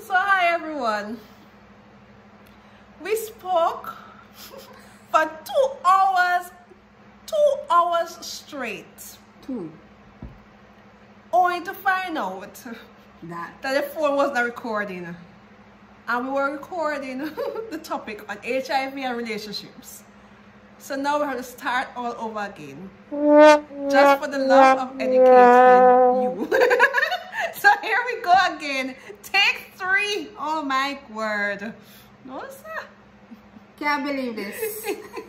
So hi everyone. We spoke for 2 hours straight. Only to find out that the phone was not recording. And we were recording the topic on HIV and relationships. So now we have to start all over again. Just for the love of educating you. So here we go again. Take 3. Oh my word. No, sir. Can't believe this.